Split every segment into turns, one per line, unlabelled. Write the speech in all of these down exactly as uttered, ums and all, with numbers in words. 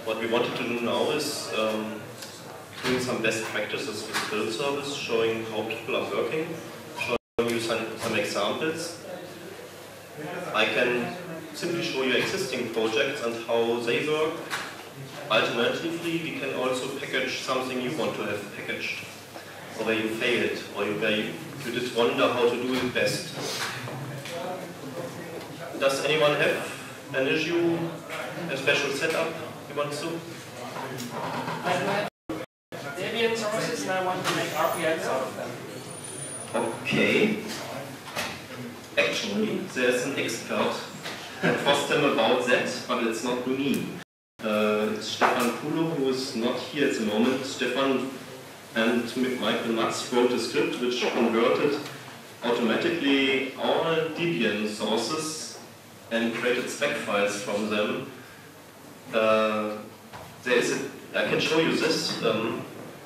what we wanted to do now is um, doing some best practices with build service, showing how people are working, showing you some, some examples. I can simply show you existing projects and how they work. Alternatively, we can also package something you want to have packaged, or where you failed, or you, where you, you did wonder how to do it best. Does anyone have an issue, a special setup you want to?
I have Debian sources and I want to make R P Ms out of them.
Okay. Actually, there's an expert at FOSDEM about that, but it's not me. Uh, it's Stefan Kulo, who is not here at the moment. Stefan and Michael Matz wrote a script which converted automatically all Debian sources and created spec files from them. Uh, there is a, I can show you this. Um,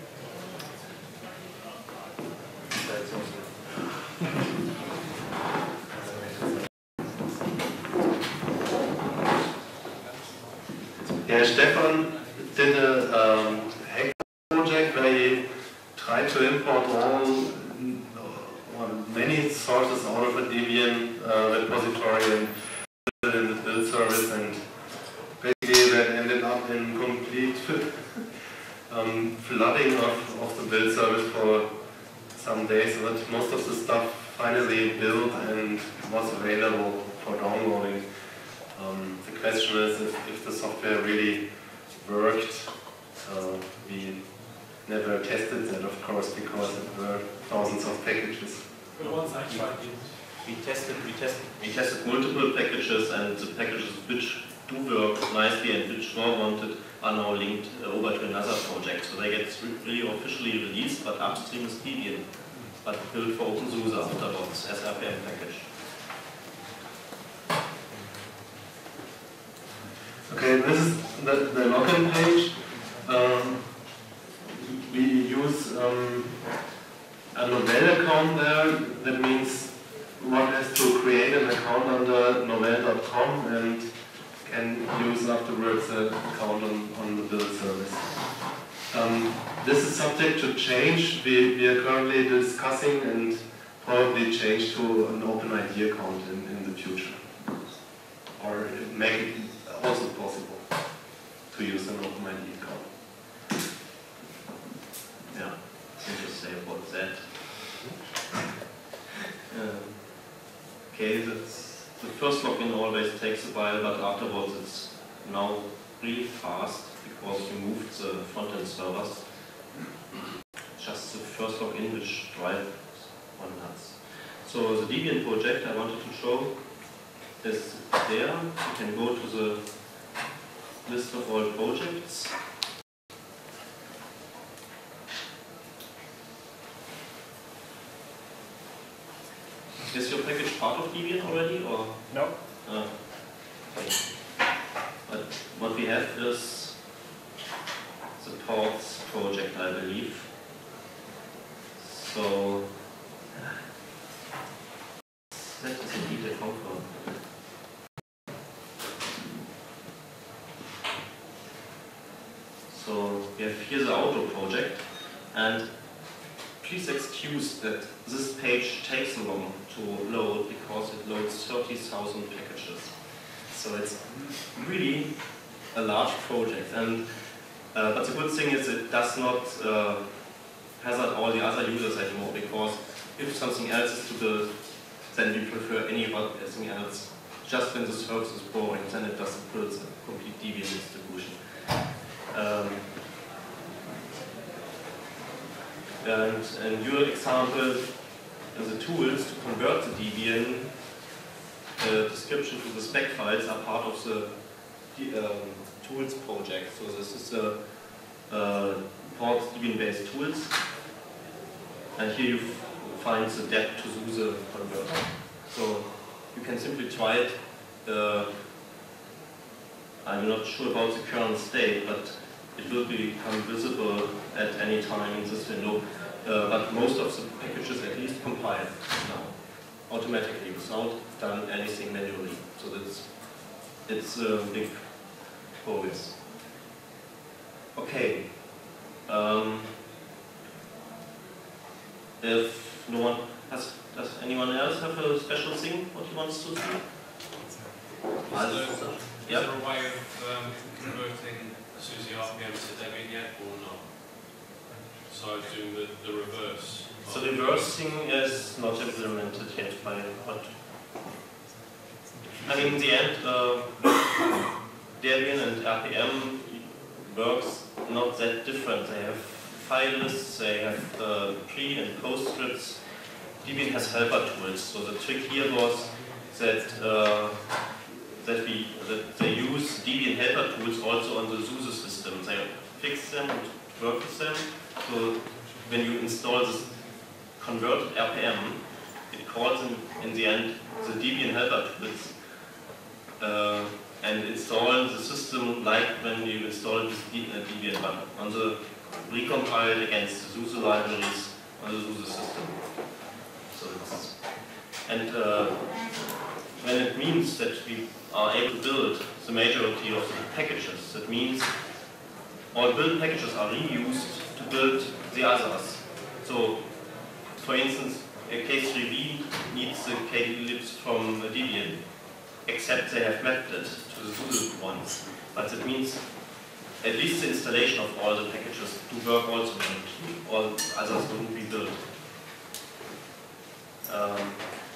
Yeah, Stefan did a um, hack project where he tried to import all, or many sources out of a Debian uh, repository and put it in the build service, and basically that ended up in complete um, flooding of, of the build service for some days, but most of the stuff finally built and was available for downloading. Um, the question is if, if the software really worked. Uh, we never tested that, of course, because there were thousands of packages.
We, we tested, we tested, we tested multiple packages, and the packages which do work nicely and which were wanted are now linked uh, over to another project. So they get really officially released, but upstream is Debian, but built for OpenSUSE afterwards as R P M package.
Okay, this is the, the login page. Um, we use um, a Novell account there. That means one has to create an account under novell dot com and can use afterwards an account on, on the build service. Um, this is subject to change. We, we are currently discussing and probably change to an OpenID account in, in the future. Or make it also possible to use an OpenID account.
Yeah, something to say about that. Um, okay, that's, the first login always takes a while, but afterwards it's now really fast because we moved the front-end servers. Just the first login which drives one nuts. So the Debian project I wanted to show is there. You can go to the list of all projects. Is your package part of Debian already, or
no?
Uh, okay. But what we have is the ports project, I believe. So that is indeed a comfort. So we have here the auto project, and please excuse that this page takes long to load because it loads thirty thousand packages. So it's really a large project, and uh, but the good thing is it does not uh, hazard all the other users anymore, because if something else is to build, then we prefer anything else. Just when the service is boring, then it doesn't build a complete Debian distribution. Um, and in your example, the tools to convert the Debian uh, description to the spec files are part of the um, tools project. So this is the uh, port Debian-based tools, and here you find the dep to SUSE converter. So you can simply try it. Uh, I'm not sure about the current state, but it will become visible at any time in this window. Uh, but most of the packages at least compile now, automatically, without done anything manually. So that's it's a big progress. Okay. Um, if no one has, does anyone else have a special thing what he wants to see?
Is there, is
Yep.
there a way of um, converting SUSE R P M to Debian yet or not? So doing the, the reverse.
So the reversing is not implemented yet by what? I mean, in the end, uh, Debian and R P M works not that different. They have file lists, they have uh, pre and post scripts. Debian has helper tools. So the trick here was that uh, that we that they use Debian helper tools also on the SUSE system. They fix them and work with them. So when you install this converted R P M, it calls in, in the end the Debian helper tools uh, and install the system like when you install this Debian one on the recompiled against the SUSE libraries on the SUSE system. So it's, and uh, when it means that we are able to build the majority of the packages, that means all build packages are reused to build the others. So, for instance, a K three B needs the K-libs from Debian, except they have mapped it to the SUSE ones. But that means at least the installation of all the packages do work also when all others don't be built. Um,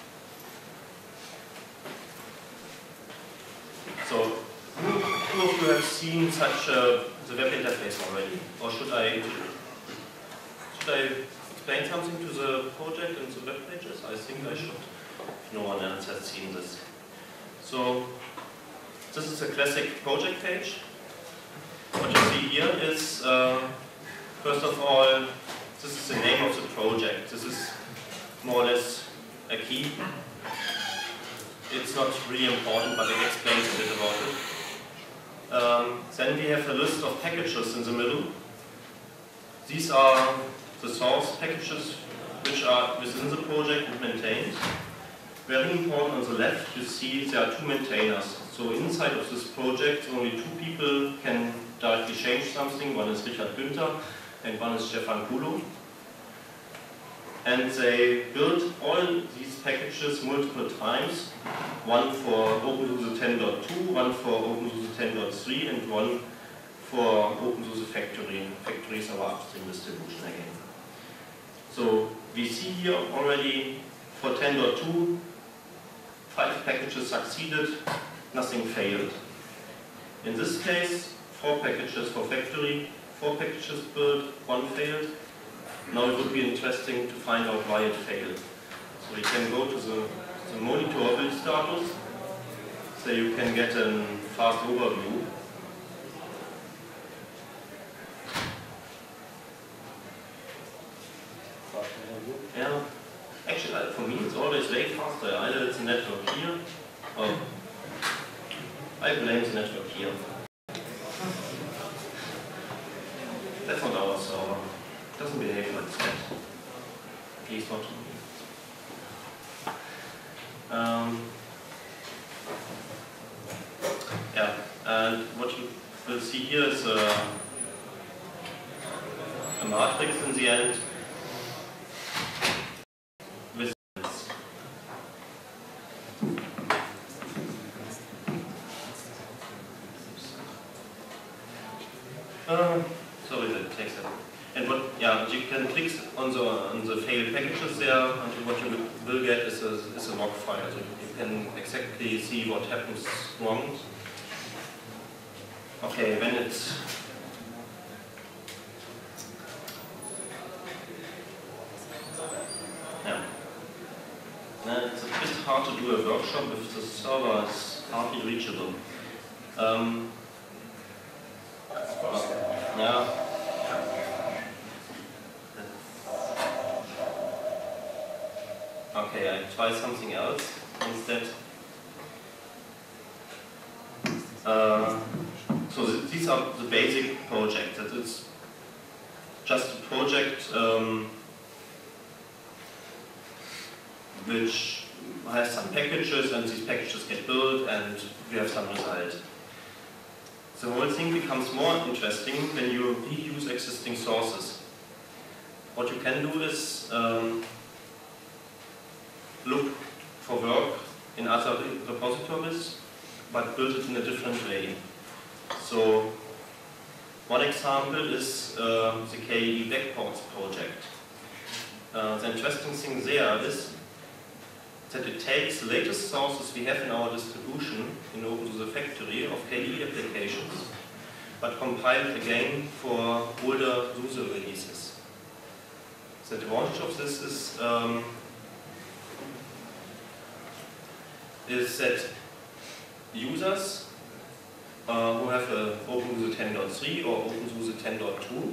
so, who, who of you have seen such a, the web interface already? Or should I, should I explain something to the project and the web pages? I think I should, if no one else has seen this. So, this is a classic project page. What you see here is, uh, first of all, this is the name of the project. This is more or less a key. It's not really important, but it explains a bit about it. Um, then we have a list of packages in the middle. These are the source packages which are within the project and maintained. Very important, on the left you see there are two maintainers. So inside of this project only two people can directly change something. One is Richard Günther and one is Stefan Kulo. And they built all these packages multiple times. One for OpenSUSE ten point two, one for OpenSUSE ten point three, and one for OpenSUSE Factory. Factory is our upstream distribution again. So we see here already for ten point two, five packages succeeded, nothing failed. In this case, four packages for Factory, four packages built, one failed. Now it would be interesting to find out why it failed. So we can go to the, the monitor build status, so you can get a fast overview. Yeah, actually for me it's always way faster. Either it's a network here, or I blame the network here. That's not our server. It doesn't behave like that. At least not to me. Um, yeah, and what you will see here is a, a matrix in the end with this. Uh, sorry that it takes a And what, yeah, you can click on the on the failed packages there, and what you will get is a is a log file. So you can exactly see what happens wrong. Okay, when it's yeah, now it's a bit hard to do a workshop if the server is hardly reachable. Um, yeah. Okay, I try something else instead. Uh, so th these are the basic projects. That is just a project um, which has some packages, and these packages get built, and we have some result. The whole thing becomes more interesting when you reuse existing sources. What you can do is um, look for work in other repositories, but build it in a different way. So, one example is uh, the K E E backports project. Uh, the interesting thing there is that it takes the latest sources we have in our distribution in OpenSUSE Factory of K E E applications, but compile it again for older SUSE releases. The advantage of this is, um, is that users uh, who have a OpenSUSE ten point three or OpenSUSE ten point two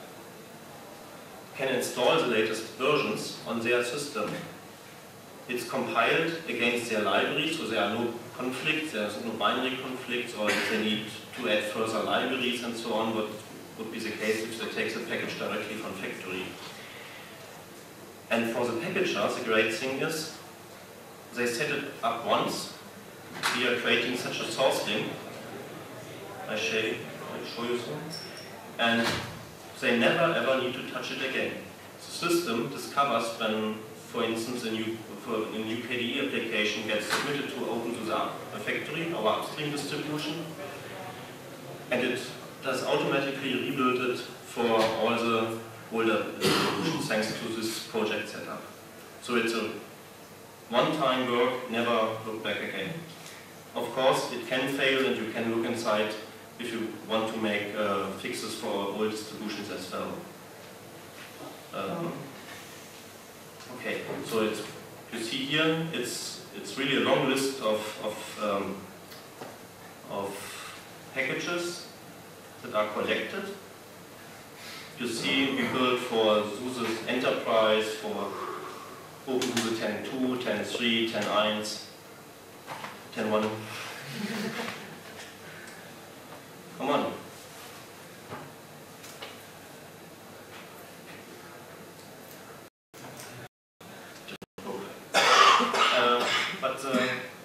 can install the latest versions on their system. It's compiled against their library, so there are no conflicts, there's no binary conflicts, or if they need to add further libraries and so on, what would be the case if they take the package directly from factory. And for the packager, the great thing is, they set it up once. We are creating such a source link. I show, I show you some. And they never ever need to touch it again. The system discovers when, for instance, a new, for a new K D E application gets submitted to OpenSUSE Factory, our upstream distribution, and it does automatically rebuild it for all the older distributions thanks to this project setup. So it's a one-time work, never look back again. Of course, it can fail, and you can look inside if you want to make uh, fixes for old distributions as well. Um, okay, so it's, you see here, it's it's really a long list of of, um, of packages that are collected. You see, we built for SUSE Enterprise, for OpenSUSE ten point two, ten point three, ten point one, ten point one. Come on. uh, but uh,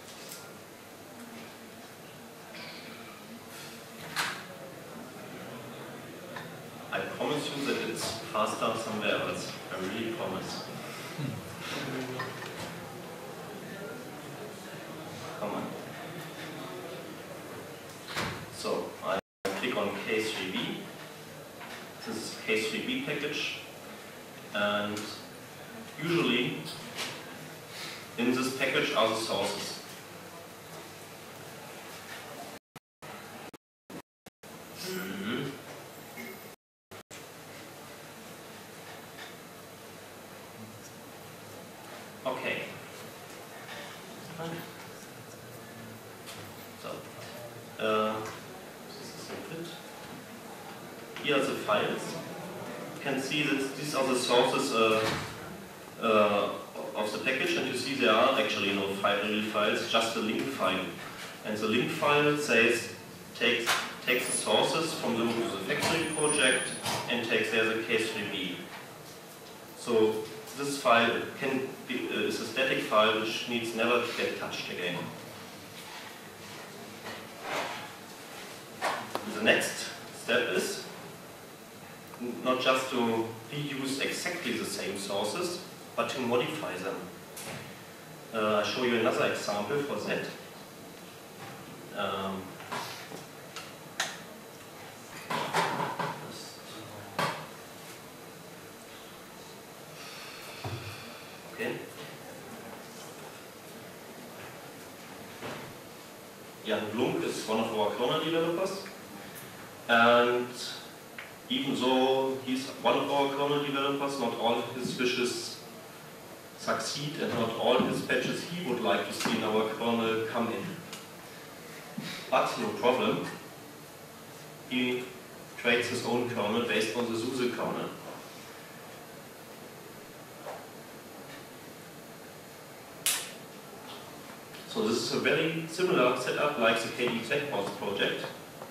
I promise you that it's faster somewhere else. I really promise. Come on. So I click on K three B. This is K three B package, and usually in this package are the sources. Mm-hmm. Okay. So, uh, here are the files. You can see that these are the sources uh, uh, of the package, and you see there are actually no file, real files, just a link file. And the link file says takes takes the sources from the OpenSUSE Factory project and takes there the K three B. So this file can be, uh, is a static file which needs never to get touched again. The next step is not just to reuse exactly the same sources, but to modify them. Uh, I'll show you another example for that. Um, okay. Jan Blunk is one of our kernel developers, and even though he's one of our kernel developers, not all of his wishes succeed, and not all his patches he would like to see in our kernel come in. But no problem, he creates his own kernel based on the SUSE kernel. So this is a very similar setup like the K D E backports project.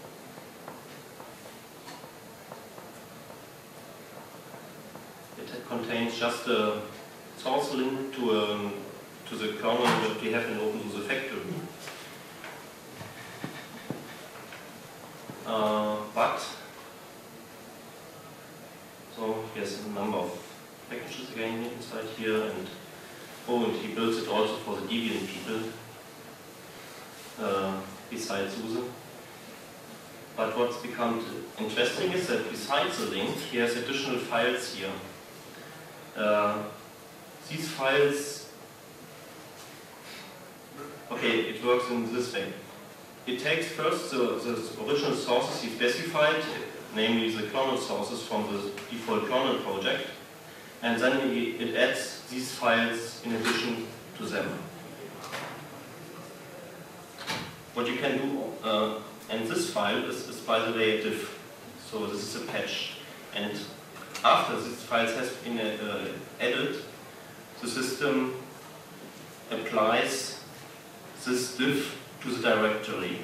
It contains just a source link to, um, to the kernel that we have in OpenSUSE Factory. he has a number of packages again inside here, and oh, and he builds it also for the Debian people, uh, besides SUSE. But what's become interesting is that besides the link, he has additional files here. Uh, these files, okay, it works in this way. It takes first the, the original sources he specified, namely the kernel sources from the default kernel project, and then it adds these files in addition to them. What you can do, uh, and this file is, is by the way a diff, so this is a patch, and after this file has been uh, added, the system applies this diff to the directory.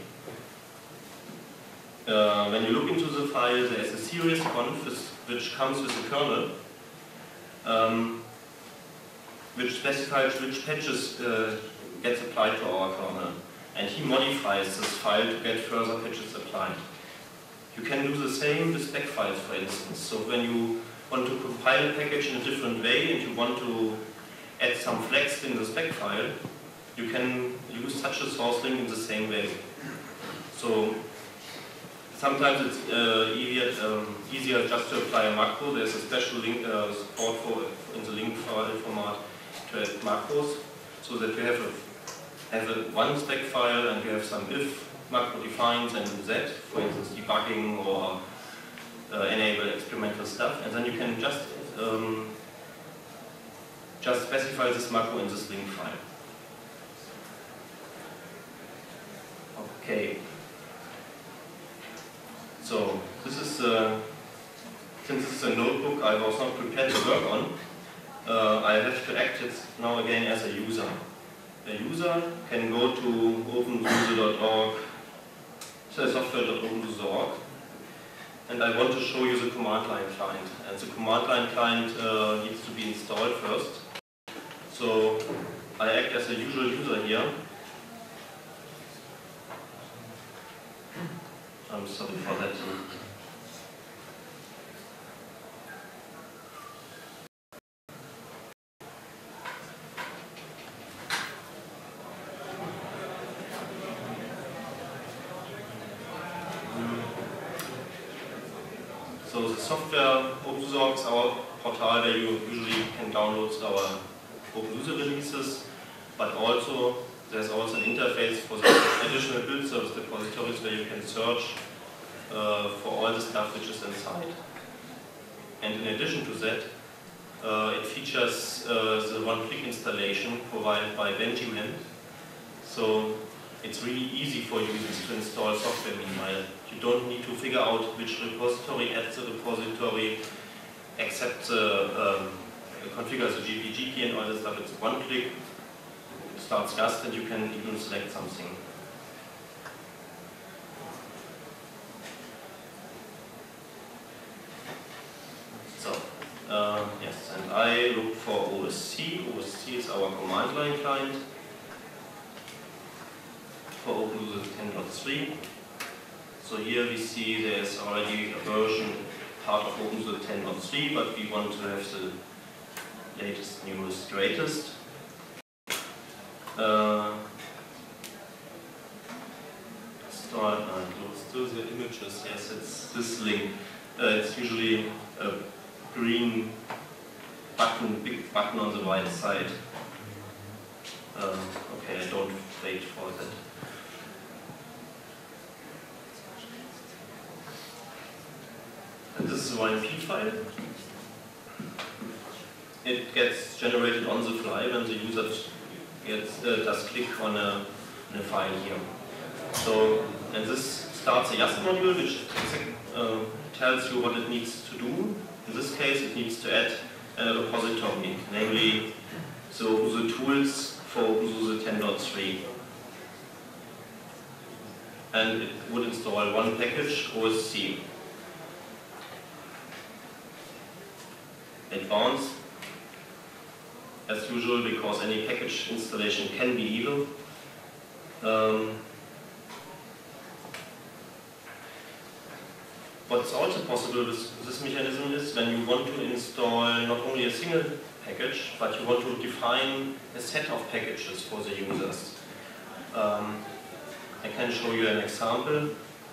Uh, when you look into the file, there is a serious conf which comes with the kernel, um, which specifies which patches uh, gets applied to our kernel. And he modifies this file to get further patches applied. You can do the same with spec files, for instance. So when you want to compile a package in a different way and you want to add some flags in the spec file, you can use such a source link in the same way. So sometimes it's uh, easier, um, easier just to apply a macro. There's a special link uh, support for in the link file format to add macros, so that you have a have a one spec file and you have some if macro defines and z, for instance debugging or uh, enable experimental stuff, and then you can just um, just specify this macro in this link file. Okay. So this is uh, since this is a notebook I was not prepared to work on, uh, I have to act it now again as a user. A user can go to opensuse dot org, software dot opensuse dot org, and I want to show you the command line client. And the command line client uh, needs to be installed first. So I act as a usual user here. I'm sorry for that. So the software OpenSUSE is our portal where you usually can download our OpenSUSE releases, but also there's also an interface for the additional build service repositories where you can search uh, for all the stuff which is inside. And in addition to that, uh, it features uh, the one-click installation provided by Benjamin. So it's really easy for users to install software meanwhile. You don't need to figure out which repository, add the repository, accept the, um, configure the G P G key and all this stuff. It's one click, starts Gast, and you can even select something. So, uh, yes, and I look for O S C. O S C is our command line client for OpenSUSE ten point three. So here we see there's already a version part of OpenSUSE ten point three, but we want to have the latest, newest, greatest. Uh, start, uh, still the images, yes, it's this link. Uh, it's usually a green button, big button on the right side. Uh, okay, I don't wait for that. And this is a Y M P file. It gets generated on the fly when the user gets, uh, does click on a, on a file here. So, and this starts a YAST module which uh, tells you what it needs to do. In this case, it needs to add a repository, namely the OpenSUSE tools for OpenSUSE ten point three. And it would install one package, O S C. Advanced, as usual, because any package installation can be evil. Um, What's also possible with this mechanism is when you want to install not only a single package, but you want to define a set of packages for the users. Um, I can show you an example.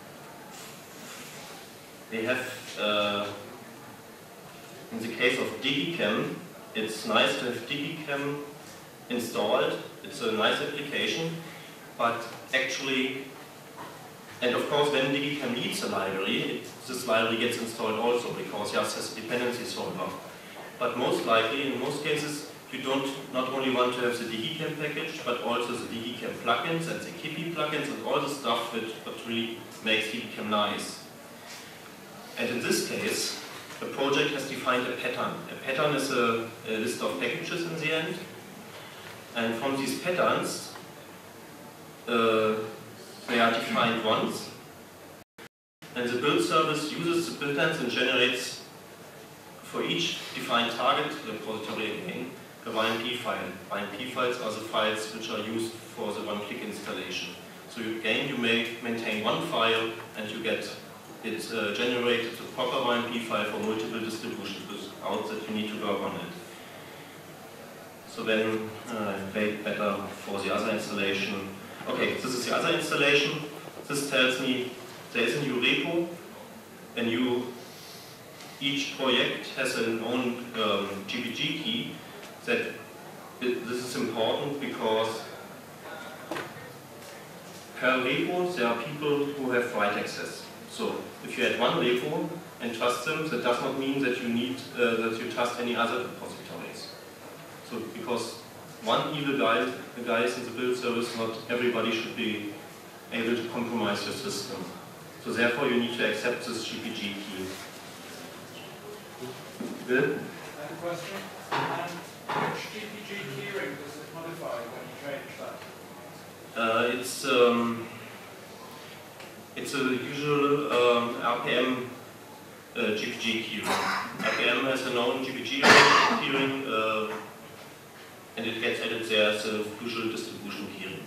We have, uh, in the case of DigiCam, it's nice to have DigiCam installed. It's a nice application, but actually, and of course when DigiCam needs a library, it, this library gets installed also because Yas has a dependency solver. But most likely, in most cases, you don't not only want to have the DigiCam package, but also the DigiCam plugins and the Kippy plugins and all the stuff that, that really makes DigiCam nice. And in this case, the project has defined a pattern. A pattern is a, a list of packages in the end. And from these patterns, uh, they are defined once. And the build service uses the patterns and generates, for each defined target repository again, a Y M P file. Y M P files are the files which are used for the one-click installation. So again, you may maintain one file and you get it uh, generated a proper Y M P file for multiple distributions without that you need to work on it. So then, uh, wait better for the other installation. Okay, this is the other installation. This tells me there is a new repo, a new, each project has an own um, G P G key. That it, this is important because per repo there are people who have write access. So if you add one repo and trust them, that does not mean that you need uh, that you trust any other repositories. So because one evil guy, the guys in the build service, not everybody should be able to compromise your system. So therefore you need to accept this G P G key. Bill?
I have a question. Um, which G P G keyring does it modify when you change that?
Uh, it's um, it's a usual um, R P M uh, G P G keyring. R P M has a known G P G keyring, uh, and it gets added there as a usual distribution keyring.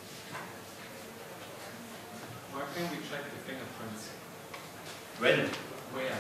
Why can't we check the fingerprints?
When?
Where?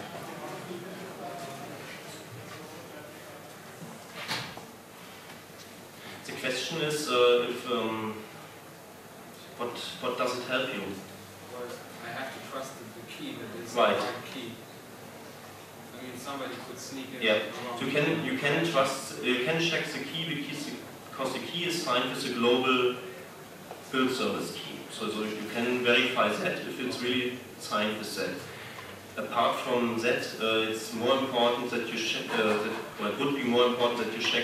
The question is, uh, if um, what what does it help you?
Well, I have to trust that the key that is
Right.
the right key. I mean, somebody could sneak in.
Yeah,
the wrong
you can you can trust you can check the key because the, because the key is signed with a global build service key. So, so you can verify that if it's really signed with that. Apart from that, uh, it's more important that you check. Uh, that, well, it would be more important that you check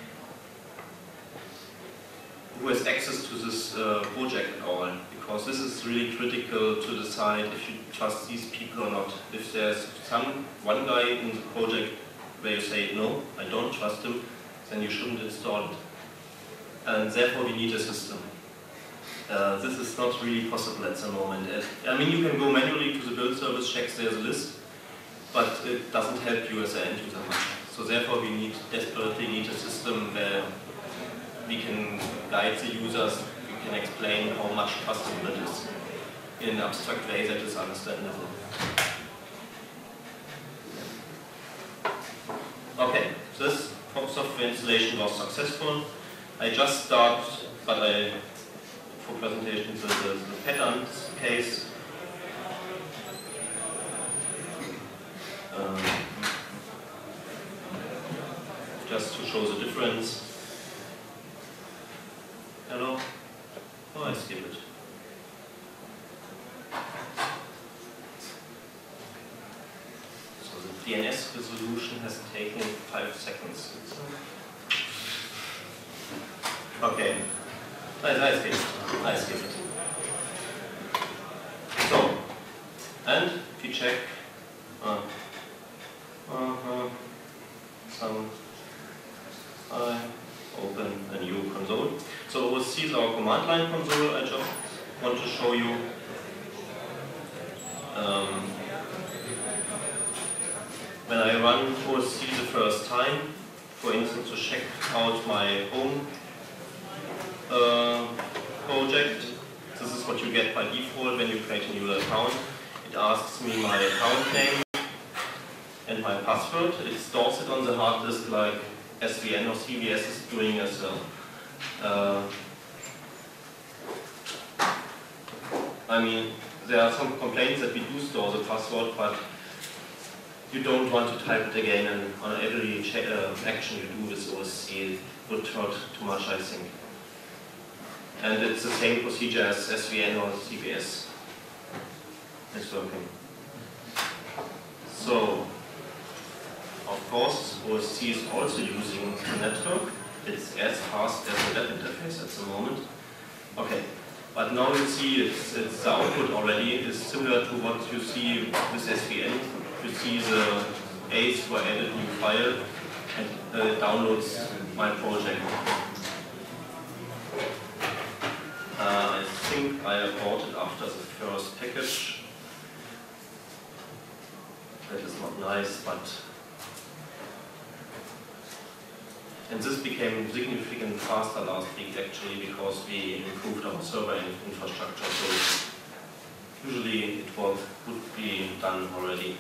who has access to this uh, project at all, because this is really critical to decide if you trust these people or not. If there's some one guy in the project where you say, no, I don't trust him, then you shouldn't install it. And therefore we need a system. Uh, this is not really possible at the moment. I mean, you can go manually to the build service, checks there's a list, but it doesn't help you as an end user much. So therefore we need desperately need a system where we can guide the users, we can explain how much trustable it is in an abstract way that is understandable. Okay, this software installation was successful. I just start, but I, for presentation, the, the, the patterns case. Um, just to show the difference. Hello? Oh, I skip it. So the D N S resolution has taken five seconds. Okay. I, I skip it. I skip it. So, and if you check uh, uh, some I open a new console. So O S C is our command line console. I just want to show you um, when I run O S C the first time, for instance, to check out my home uh, project. This is what you get by default when you create a new account. it asks me my account name and my password. It stores it on the hard disk like S V N or C V S is doing as well. Uh, I mean, there are some complaints that we do store the password, but you don't want to type it again, and on every uh, action you do with O S C, it would hurt too much, I think. And it's the same procedure as S V N or C V S. It's working. So, of course, O S C is also using the network. It's as fast as the web interface at the moment. Okay. But now you see it's, it's the output already is similar to what you see with S V N. You see the A's were added new file and uh, downloads my project. Uh, I think I aborted after the first package. That is not nice, but and this became significantly faster last week actually because we improved our server infrastructure. So usually it was, would be done already.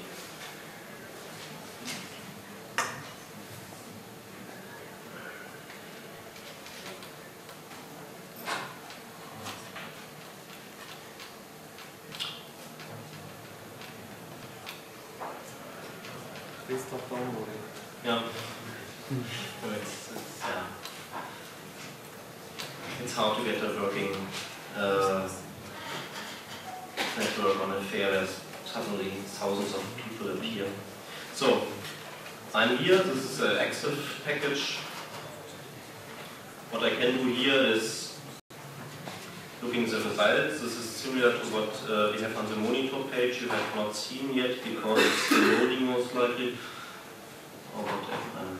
Please stop downloading.
Yeah. It's, it's, yeah. It's hard to get a working uh, network on a fair as suddenly thousands of people appear. So, I'm here, this is an active package. What I can do here is looking at the results. This is similar to what uh, we have on the monitor page. You have not seen yet because it's loading most likely. Or whatever.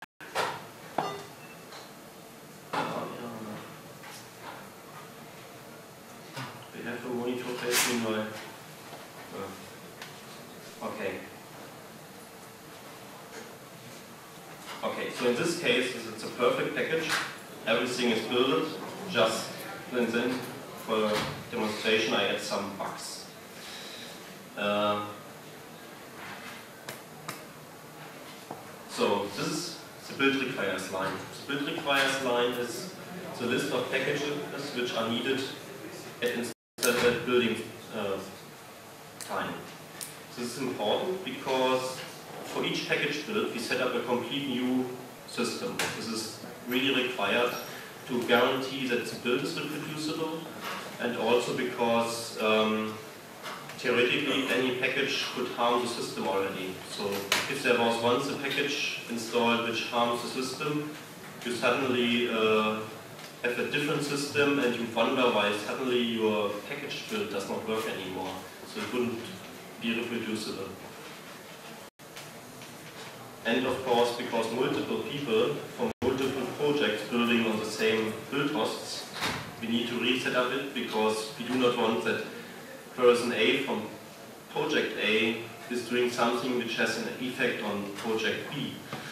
We have a monitor page meanwhile. Okay. Okay, so in this case, it's a perfect package. Everything is built. Just and then for demonstration, I add some bugs. Uh, so this is the build requires line. The build requires line is the list of packages which are needed at at building uh, time. This is important because for each package build, we set up a complete new system. This is really required to guarantee that the build is reproducible, and also because um, theoretically any package could harm the system already. So if there was once a package installed which harms the system, you suddenly uh, have a different system and you wonder why suddenly your package build does not work anymore. So it wouldn't be reproducible. And of course, because multiple people from multiple projects building on the same build hosts, we need to reset up it because we do not want that person A from project A is doing something which has an effect on project B.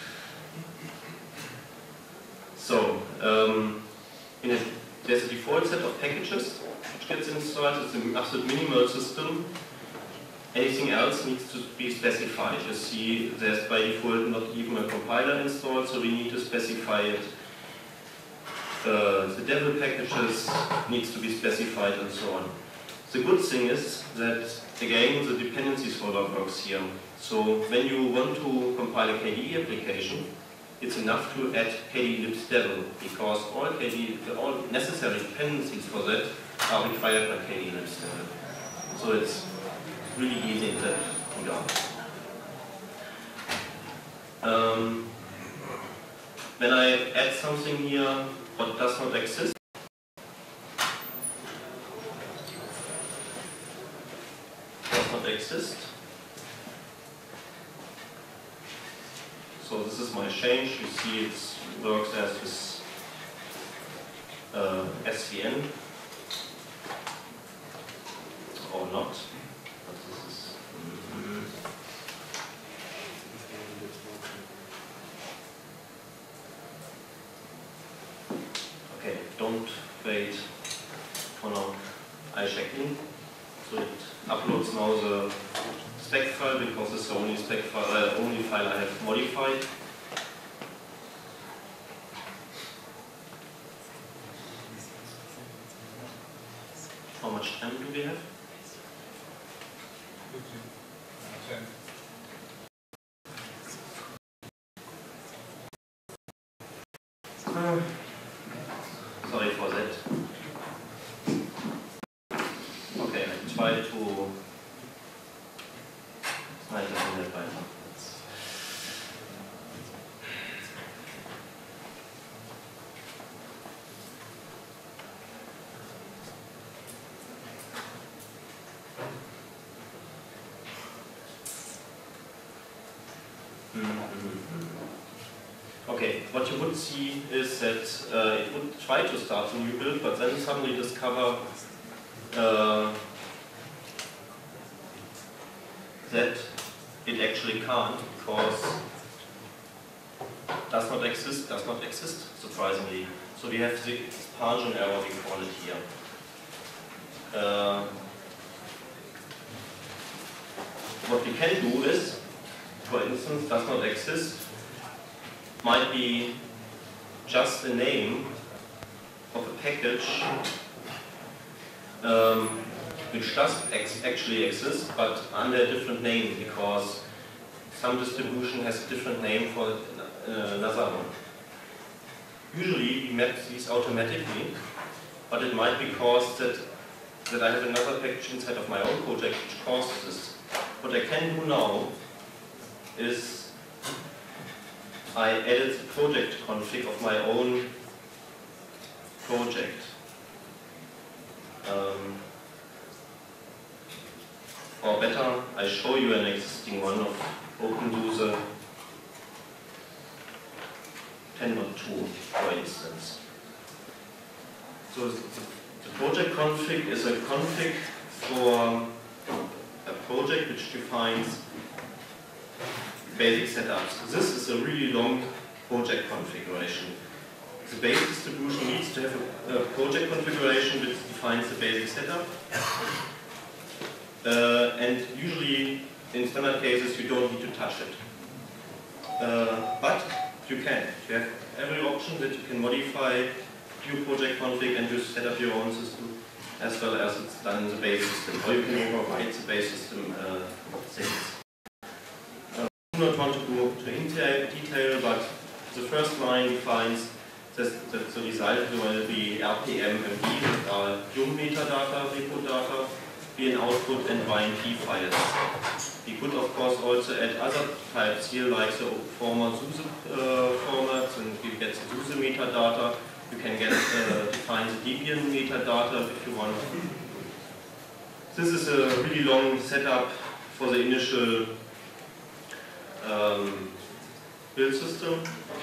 So, um, in a, there's a default set of packages which gets installed. It's an absolute minimal system. Anything else needs to be specified. You see, there's by default not even a compiler installed, so we need to specify it. Uh, the devil packages needs to be specified and so on. The good thing is that, again, the dependencies folder works here. So when you want to compile a K D E application, it's enough to add K D E libs devil, because all K D E, all necessary dependencies for that are required by K D E libs devil. So it's really easy in that regard. Um, when I add something here what does not exist, does not exist. So this is my change. You see it works as with uh, S V N or not. Don't wait for now. I check in, so it uploads. uploads now the spec file because it's the only spec file, uh, only file I have modified. How much time do we have? Uh, sorry for that. Okay, I try to slide das in der weiter. Okay, what you would see is that uh, it would try to start a new build, but then suddenly discover uh, that it actually can't because does not exist, does not exist, surprisingly. So we have the expansion error, we call it here. Uh, what we can do is, for instance, does not exist might be just a name of a package um, which does ex actually exist, but under a different name because some distribution has a different name for uh, another one. Usually we map these automatically, but it might be caused that, that I have another package inside of my own project which causes this. What I can do now is I added the project config of my own project. Um, or better, I show you an existing one of OpenSUSE ten point two, for instance. So the, the project config is a config for a project which defines basic setups. This is a really long project configuration. The base distribution needs to have a, a project configuration which defines the basic setup. Uh, and usually, in standard cases, you don't need to touch it. Uh, but you can. You have every option that you can modify your project config and just set up your own system as well as it's done in the base system. Or you can override the base system uh, things. I do not want to go into detail, but the first line defines that, that the result will be R P M M D, that are Yum metadata, repo data, be an output, and Y M P files. We could, of course, also add other types here, like the former SUSE uh, formats, and you get the SUSE metadata. You can get uh, define the Debian metadata if you want. This is a really long setup for the initial Um, build system,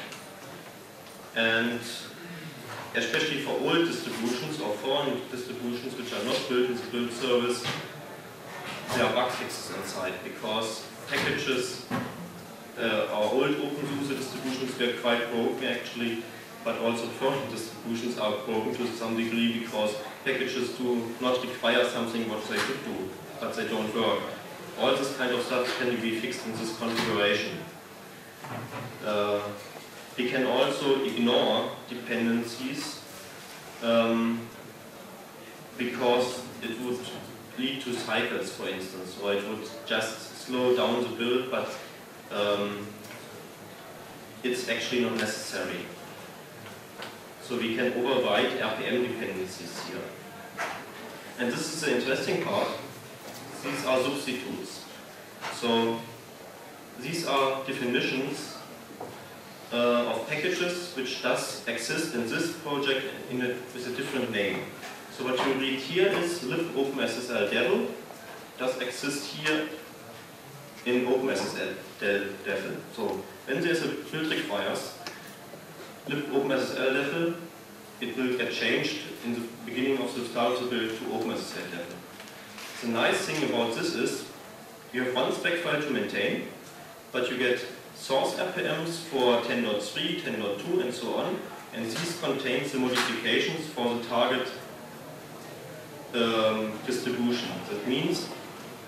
and especially for old distributions or foreign distributions which are not built in the build service, there are bug fixes inside because packages uh, our old OpenSUSE distributions were quite broken actually, but also foreign distributions are broken to some degree because packages do not require something what they could do, but they don't work. All this kind of stuff can be fixed in this configuration. Uh, we can also ignore dependencies um, because it would lead to cycles, for instance, or it would just slow down the build, but um, it's actually not necessary. So we can override R P M dependencies here. And this is the interesting part. These are substitutes. So these are definitions uh, of packages which does exist in this project in a, with a different name. So what you read here is libOpenSSL does exist here in OpenSSL Devil. So when there's a build requires libOpenSSL, it will get changed in the beginning of the start of the build to OpenSSL Devil. The nice thing about this is you have one spec file to maintain, but you get source R P Ms for ten point three, ten point two, and so on, and these contain the modifications for the target um, distribution. That means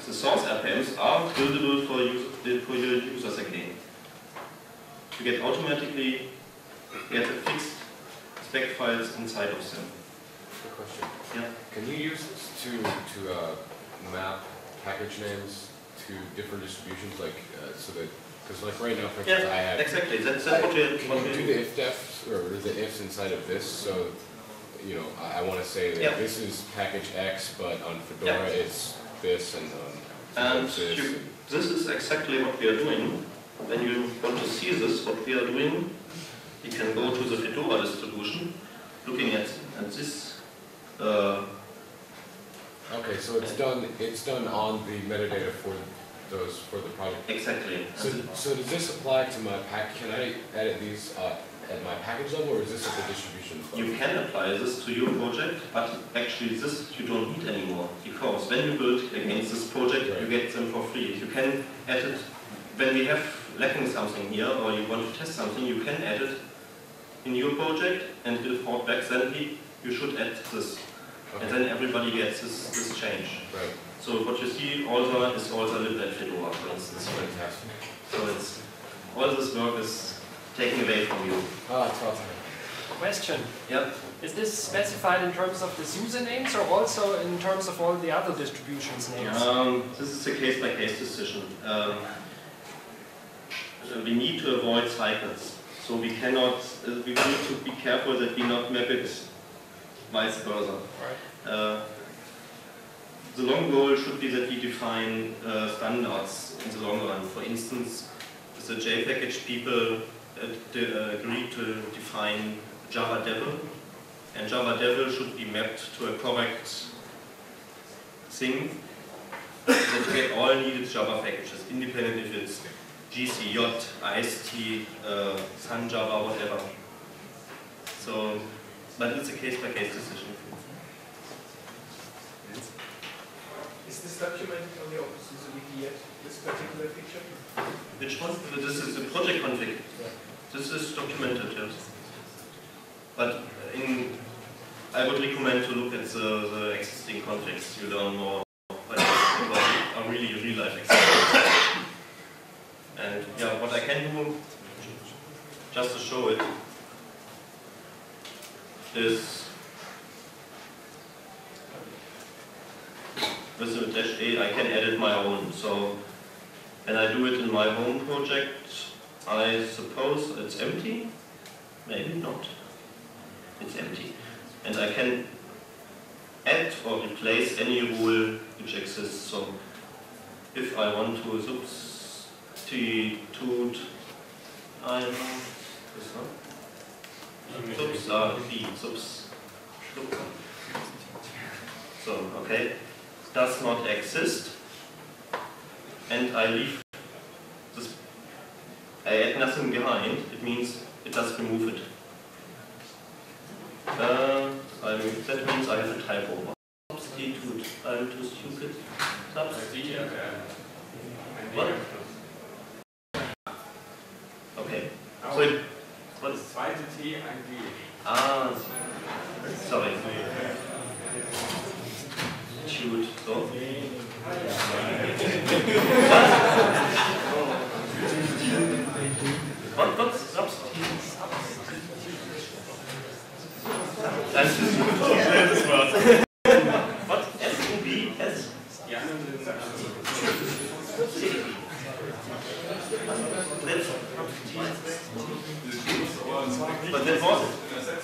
the source R P Ms are buildable for, use, for your users again. You get automatically get a fixed spec files inside of them.
Good question.
Yeah.
Can you use this to to uh, map package names to different distributions, like uh, so that because like right now, for instance,
Yeah,
I have
exactly. That's, that's what we're
can you do the if defs or the ifs inside of this? So you know, I, I want to say that
yeah.
this is package X, but on Fedora
yeah.
it's this, and on
and
this.
you, this is exactly what we are doing. When you want to see this, what we are doing, you can go to the Fedora distribution, looking at, at this. Uh,
okay, so it's done. It's done on the metadata for those for the project.
Exactly.
So, so does this apply to my pack? Can I edit these uh, at my package level, or is this at the distribution level?
You can apply this to your project, but actually this you don't need anymore, because when you build against this project, right. you get them for free. You can add it when we have lacking something here, or you want to test something. You can add it in your project and report back. Then he, you should add this, okay. and then everybody gets this, this change.
Right.
So what you see also is also lived at Fedora, for instance.
Fantastic.
So it's all this work is taken away from you.
Ah, it's awesome.
Question.
Yep.
Is this specified in terms of the usernames or also in terms of all the other distributions names?
Um, this is a case-by-case decision. Um, we need to avoid cycles. So we cannot, uh, we need to be careful that we not map it vice versa.
Right.
Uh, the long goal should be that we define uh, standards in the long run. For instance, the J package people uh, de agreed to define Java Devil, and Java Devil should be mapped to a correct thing that you get all needed Java packages, independent if it's G C J, I S T, uh, Sun Java, whatever. So, but it's a case-by-case decision.
Is this documented on the OpenSUSE wiki yet, this particular feature?
Which one? This is the project config. This is documented, yes. But in, I would recommend to look at the, the existing configs. You learn more about a really real-life experience. And yeah, what I can do, just to show it, is with the dash A I can edit my own. So when I do it in my home project, I suppose it's empty, maybe not. It's empty. And I can add or replace any rule which exists. So if I want to substitute, I don't know, this one. Subs are B, subs. So, okay, does not exist. And I leave this, I add nothing behind, it means it does remove it. Uh, I'm, that means I have a typo. Substitute, I'm too stupid. Substitute. What? Okay. So it, what?
Zweite T eigentlich.
Ah, sorry. Shoot. So. What? What? Substitute. Das ist das Wort. What? S U B S?
Ja.
But that was it.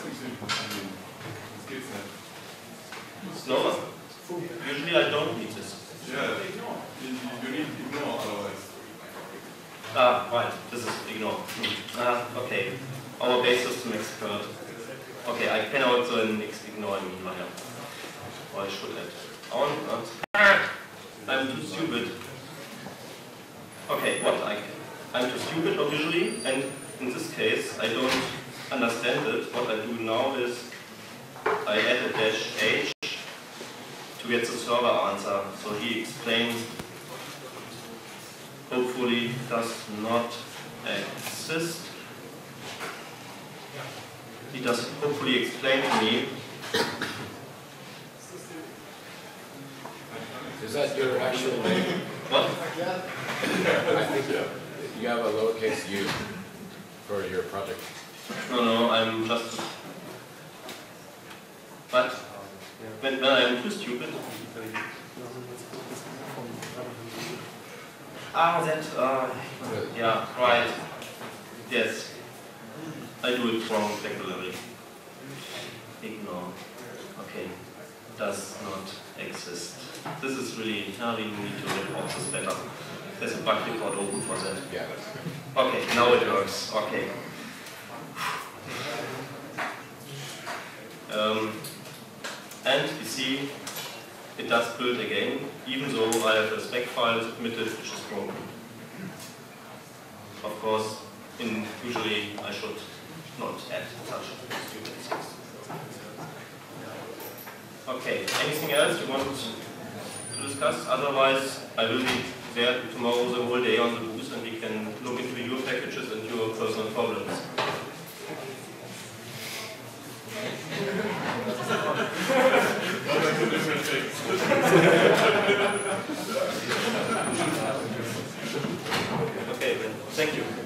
Slower. Usually I don't need this.
Yeah, you need ignore otherwise.
Ah, right. This is ignore. Ah, okay. Our base system expert. Okay, I can also ignore me, Maya. Or I should add. On, not. I'm too stupid. Okay, what I can. I'm too stupid, obviously, and in this case, I don't understand it. What I do now is I add a dash H to get the server answer. So he explains, hopefully does not exist. He does hopefully explain to me
Is that your actual name?
What?
I think you have a lowercase u for your project.
No, no, I'm just. But when, when I'm too stupid. Ah, that. Uh, yeah, right. Yes. I do it wrong regularly. Ignore. Okay. Does not exist. This is really, now we need to report this better. There's a bug report open for that.
Yeah.
Okay, now it works. Okay. Um, and you see, it does build again, even though I have a spec file submitted which is broken. Of course, in usually I should not add such stupid things. Okay, anything else you want to discuss? Otherwise, I will be there tomorrow the whole day on the booth and we can look into your packages and your personal problems. Okay, then, thank you.